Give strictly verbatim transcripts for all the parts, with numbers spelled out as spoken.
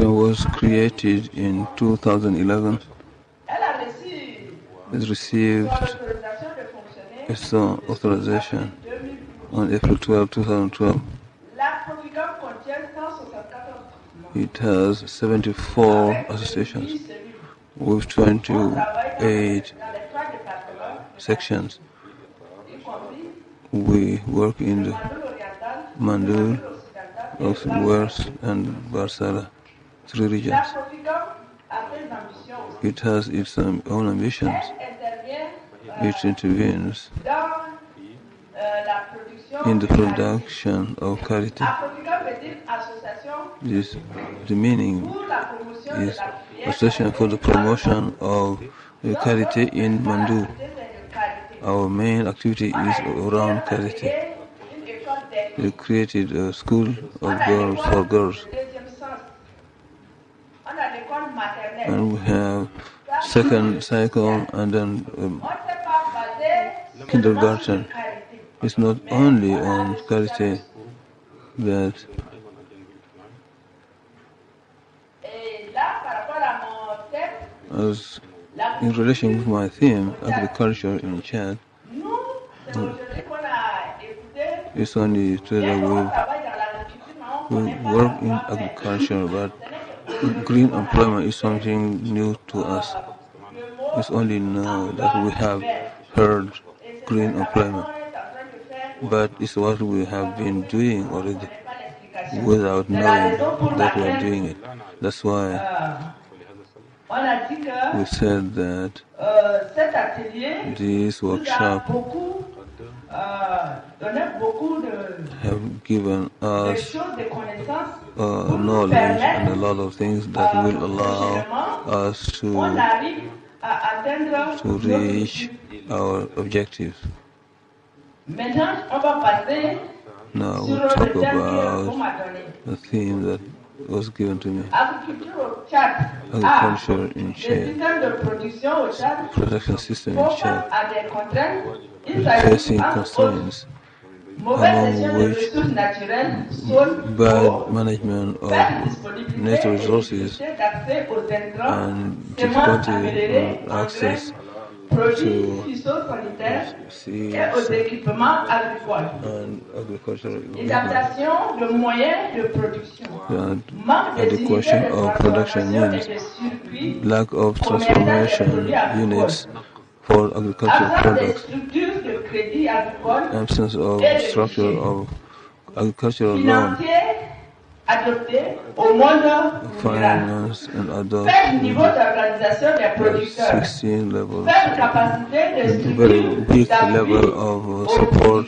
film was created in two thousand eleven. It received its authorization on April twelfth, two thousand twelve. It has seventy-four associations with twenty-eight sections. We work in the Mandul, West, and Barsara, three regions. It has its um, own ambitions. It intervenes in the production of charity. This, the meaning is association for the promotion of charity in Mandu. Our main activity is around charity. We created a school of girls for girls. And we have second cycle and then um, kindergarten. It's not only on charity that as in relation with my theme, agriculture in Chad, it's only true that we, we work in agriculture, but green employment is something new to us. It's only now that we have heard green employment, but it's what we have been doing already without knowing that we are doing it. That's why we said that this workshop have given us uh, knowledge and a lot of things that will allow us to, to reach our objectives. Now we'll talk about the theme that was given to me. Agriculture in Chad. Production system in Chad. Facing constraints, among which bad management of natural resources and difficulty in access to seeds and agricultural equipment. Adequation of production means lack of transformation units for agricultural products, absence of structure of agricultural loan, finance and other sixteen levels, very big level of support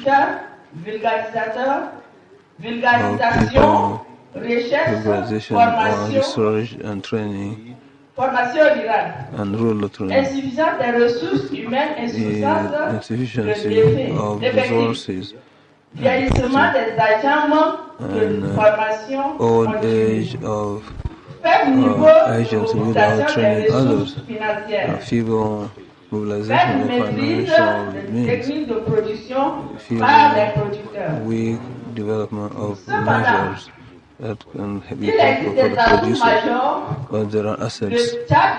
of people, organization on research and training, and rural training, insufficiency of resources, and, and uh, old age of uh, agents without training others, uh, feeble mobilization of financial means, feeble weak development of measures that can be helpful for the producers, but there are assets.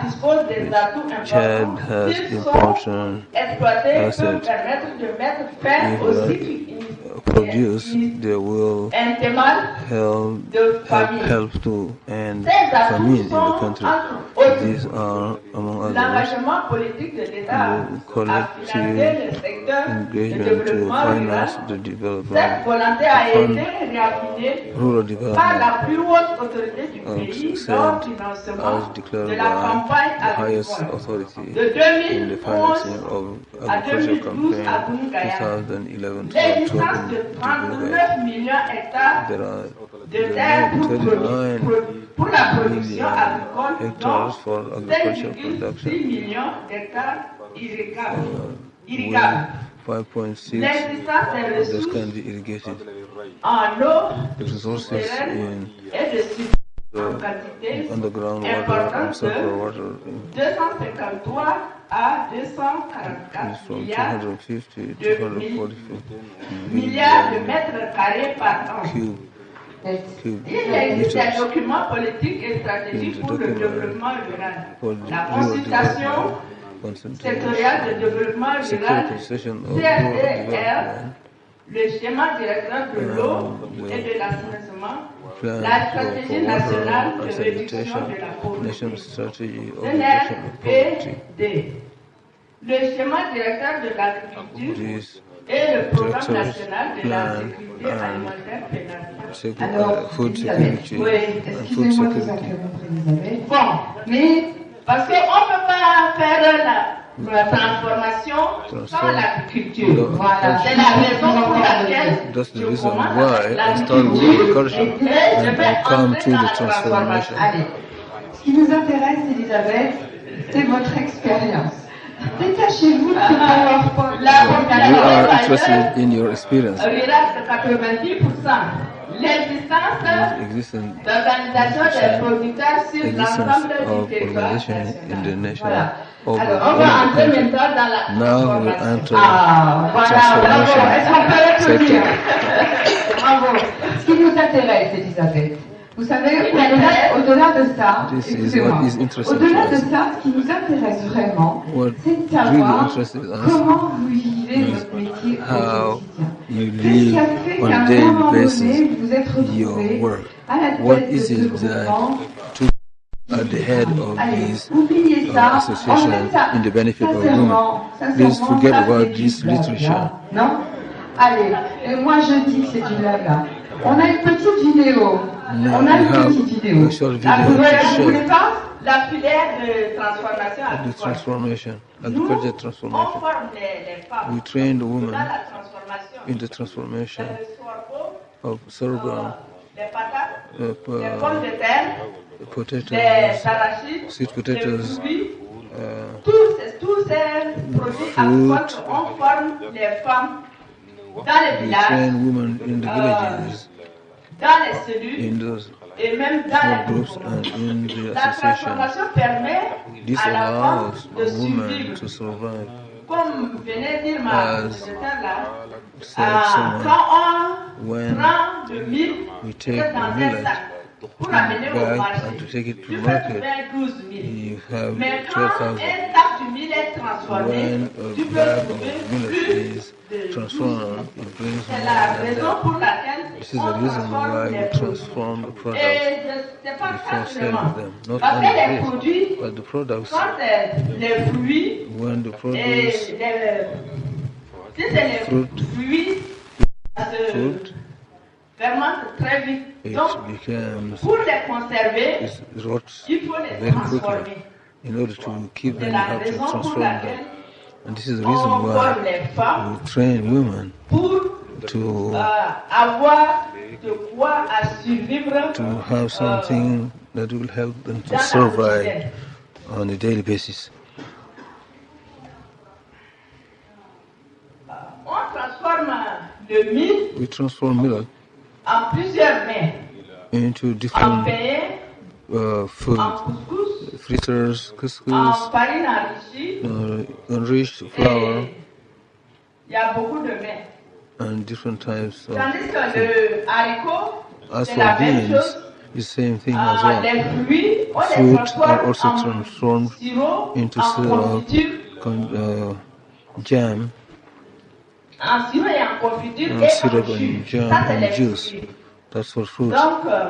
Chad has important assets. If they produce, they will help, help, help to end famine in the country. These are, among others, the collective engagement to finance the development, fund rural development, as said, as declared by the highest authority in the financing of agricultural campaign twenty eleven to twenty. There are twenty-nine million hectares for agricultural production, uh, with five point six of this can be irrigated. The resources in the underground water and surface water is from two hundred fifty to two hundred forty million cube keep Il existe des meters documents politiques et stratégiques in the pour le document développement rural. for the La real consultation development, sectorielle de concentration, développement rural, securitization of C rural S D R, development, le schéma directeur de l'eau um, et the de l'assainissement, plan la for, stratégie for nationale water de and réduction sanitation, de la pauvreté, national strategy of reduction of poverty. N R P D, le schéma directeur de l'agriculture This et le programme director's national de la plan sécurité and alimentaire pénale. secu- Alors, uh, food Elisabeth, security oui, and food excusez-moi de vous security. interrompre, Elisabeth. Bon, mais parce qu'on ne peut pas faire la, la transformation sans Transform- l'agriculture. No, Voilà, c'est la raison pour laquelle That's the je reason commence why avec I start with agriculture et je and vais I come entrer to dans the la transformation. transformation. Allez, ce qui nous intéresse, Elisabeth, c'est votre expérience. Détachez-vous de ce PowerPoint. La You are population interested in your experience. reste de quatre-vingt-dix pour cent. L'existence The existence, d'organisations des producteurs sur existence l'ensemble of du territoire organization in the nation Voilà. of Alors, on all va the entrer country. maintenant dans la Now we transformation. enter Ah, voilà, bravo. transformation Est-ce qu'on peut l'applaudir? sector. Bravo. Ce qui nous intéresse, Elisabeth, vous savez, au-delà, au-delà de ça, This is excusez-moi, what is interesting au-delà to de us. ça, ce qui nous intéresse vraiment, What c'est de really savoir interested us comment vous vivez is votre métier au how quotidien. you Qu'est-ce qui a live fait on qu'à a un daily moment donné, basis vous vous êtes your retrouvé work. à la What tête is de ce it that groupement? took at the head of Allez, this oubliez uh, ça. association En fait, ça- in the benefit of sincèrement, women? Please sincèrement, forget ça, about c'est du this blabla, literature. Non? Allez, et moi je dis que c'est du blabla. On a une petite vidéo. No, On a we une have petite vidéo. a short Ah, video vous voulez, to vous voulez share pas? La filière de transformation the agricole. transformation, Nous, agriculture on transformation. forme les, les femmes We train the dans women la transformation. in the transformation Le sorgho, of sorghum, les patates, uh, les uh, pommes de terre, les potatoes, arachides, sweet les potatoes, fruits, uh, tous ces, tous ces produits Fruit. agricoles, on forme les femmes dans les we villages, train women in the villages, dans les cellules in those et même dans small les groups groupements. and in the La association. transformation permet This à la femme allows de a woman survivre. to survive. Comme venait dire ma As secrétaire là, Said ah, someone, quand on when prend le mil, we c'est take dans the un millet sac pour in amener au bag marché. and to take it to Tu peux market, trouver douze mille. you have Mais quand twelve un thousand. sac du mil est transformé, When tu a peux bag trouver of millet plus is de transformed, it brings C'est more la than raison that. pour laquelle This is on the reason transforme why les we produits. transform the product Et je- c'est pas ça before selling seulement. them. Not Parce que les only this, produits, but the products, quand euh, les fruits when the et produce, les, si c'est les Fruit. fruits, ça se fruit, fermente très vite. it Donc, becomes, pour les conserver, it rots il faut les very transformer. quickly. In order to keep C'est them, you la have to raison pour transform laquelle them. And this is the on reason forme why les femmes we train women pour to euh, avoir de quoi à survivre to have something that will help them to dans la survive quotidienne. on a daily basis. On transforme le mil We transform millet en plusieurs mets. into En different pain, uh, food, en couscous, fritters, en couscous, farine enrichie. uh, enriched flour, Et il y a beaucoup de mets. and different types of Tandis que food. le haricot, As c'est for la même beans, chose. the same thing Ah, as well. les fruits, on les Fruit are transforme also en transformed sirop, into en syrup, confiture, con- uh, jam, en sirop et en confiture uh, et syrup en jus. and jam Ça, c'est and les juice. fruits. That's for fruit. Donc, euh,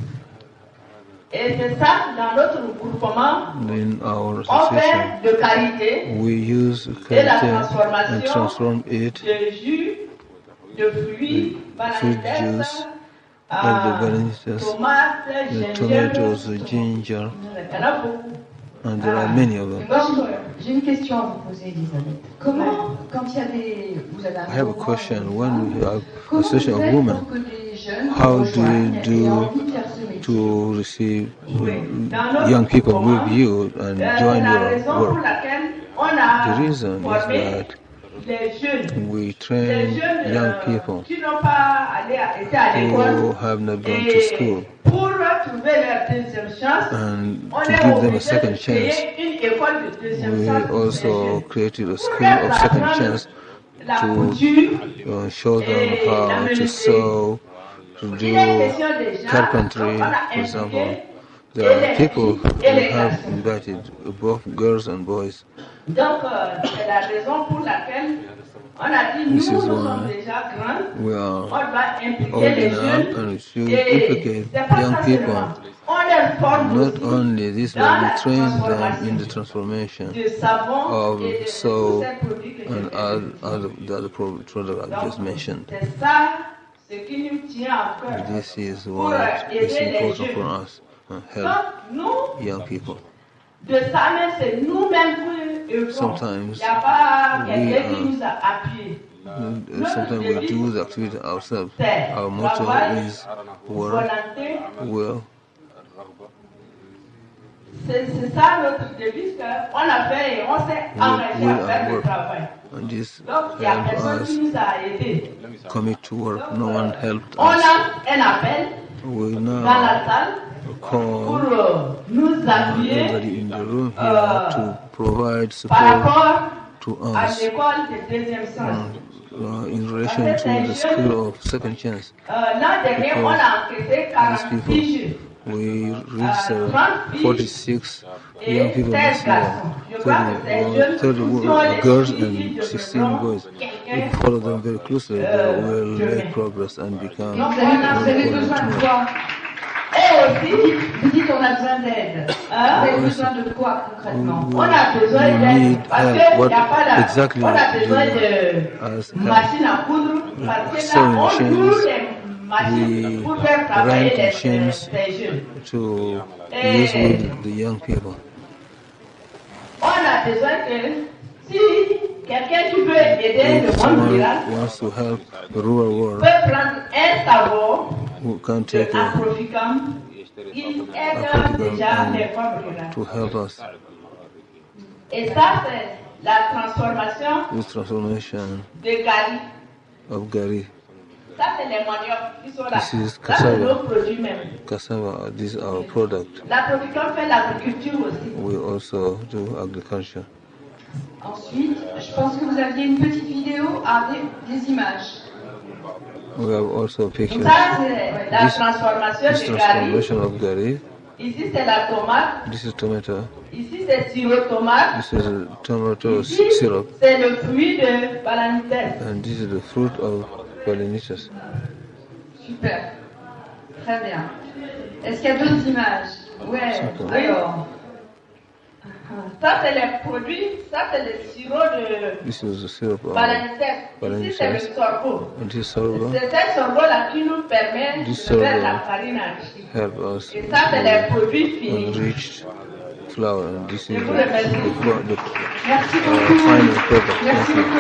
et c'est ça, dans notre groupement, In our on association, fait de qualité we use et la karité and transformation transform it de jus, de fruits, fruit bananes, juice of the ah, bananas, tomates, the gingembre. tomatoes, the ginger, Il y en a beaucoup. and there are many of them. Moi, j'ai- J'ai une question à vous poser, Elisabeth. Comment, quand il y a des... Vous avez un I have a mouvement, question. When we have comment association vous of faites women, pour que des jeunes how vous do you rejoignent et aient do envie de faire ce métier? to receive Oui. uh, Dans notre young people groupement, with you and euh, join la your raison pour work? laquelle on a The reason is formé that les jeunes, we les train jeunes young euh, people qui n'ont pas allé à, été à who l'école have not gone to et school pour trouver leur deuxième chance, and on to est give them a obligé de second chance. créer une école de deuxième We chance pour les also jeunes. created a Pour school leur of second apprendre chance la to couture, uh, show them et la how to menuiserie. sew, to do carpentry, for example. There are people who have invited both girls and boys. Donc, euh, c'est la raison pour laquelle on a dit, nous, nous sommes déjà grands, we are on doit impliquer old les enough jeunes, and we should et implicate c'est pas young ça people. seulement. On les forme Not aussi only this, but dans we la train them transformation in the transformation de savon of et de tous soap ces produits que and j'ai other, other, the other pro- products I've just Donc, mentioned. c'est ça ce qui nous tient à cœur. This is Pour what aider is les important jeunes. for us, uh, help Donc, nous, young people. de ça même, c'est nous-mêmes qui œuvrons. Sometimes Il n'y a pas we quelqu'un are- qui nous a appuyés. Uh, Sometimes we do the activity ourselves. C'est Our motto travail, is work, volonté. will, C'est c'est ça notre devise qu'on a fait et on s'est engagé will à faire and le work. travail. And this Donc, il n'y a helped personne us qui nous a aidés. commit to work. No one helped On us. a un appel We dans now la salle pour call euh, nous appuyer everybody in the room uh, here to provide par support rapport to à us l'école de deuxième sens. uh, in relation to the school of second chance. Euh, L'an dernier, on a encaissé quarante-six jeunes. We registered forty-six young people Et this seize year, garçons. Je crois que ces jeunes, thirty si on les girls suit, and je sixteen devront boys. quelqu'un. If we follow them very closely, they will make progress and become Donc, vous avez, vous avez more besoin de important. quoi? Et aussi, Vous dites on a besoin d'aide. hein, Vous avez besoin de quoi concrètement? on a besoin We d'aide need parce help. qu'il n'y What a pas la, exactly on a besoin do de as help? machines à coudre parce que Sewing là, on machines. loue les machines We pour faire travailler rent les, machines. les jeunes. to Eh. use with the young people. On a besoin que si quelqu'un qui veut aider le If monde someone rural wants to help the rural world, peut prendre un savon who can de take a, Aprofigam, il aide Aprofigam déjà and les femmes rurales. to help us Et ça, c'est la transformation this transformation de Gali. of Gari, Ça, c'est les maniocs qui sont là. This is Ça, c'est cassava. nos produits même. cassava. This is our product. L'Aprofigam fait l'agriculture aussi. We also do agriculture. Ensuite, je pense que vous aviez une petite vidéo avec des images. We have also pictures. Ça, c'est la This- transformation This de Gali. transformation of Gari. Ici, c'est la tomate. This is tomato. Ici, c'est sirop tomate. This is tomato Ici, syrup. c'est le fruit de Balanites. And this is the fruit of Pollinators. Super. Très bien. Est-ce qu'il y a d'autres images? Ouais. Super. Alors. Ça, c'est les produits. Ça, c'est le sirop de This is the syrup of Balanites. Ici, c'est le Balanites. sorgho. and this sorghum C'est ce sorgho-là qui nous permet de This faire sorgho la farine enrichie. help us Et ça, c'est les produits with finis. enriched flour, and this is Je the, vous remercie. the, pro- the Merci uh, beaucoup. final product. Merci Thank you. beaucoup.